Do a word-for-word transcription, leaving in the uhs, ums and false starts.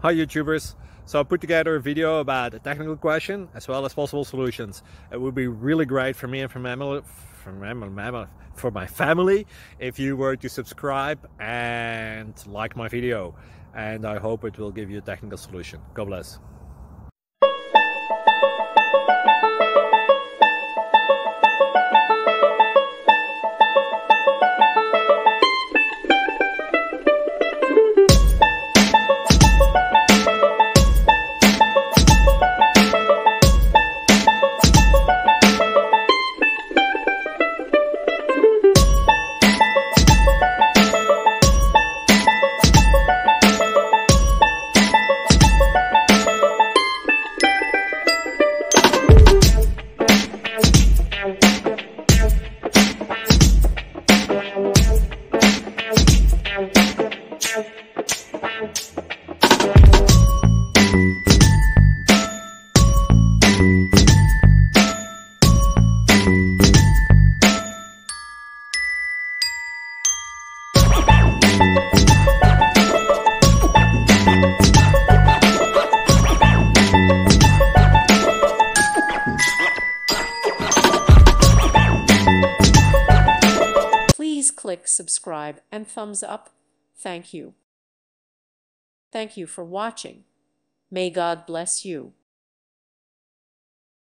Hi YouTubers! So I put together a video about a technical question as well as possible solutions. It would be really great for me and for my family, for my, for my family if you were to subscribe and like my video. And I hope it will give you a technical solution. God bless. Please click subscribe and thumbs up. Thank you. Thank you for watching. May God bless you.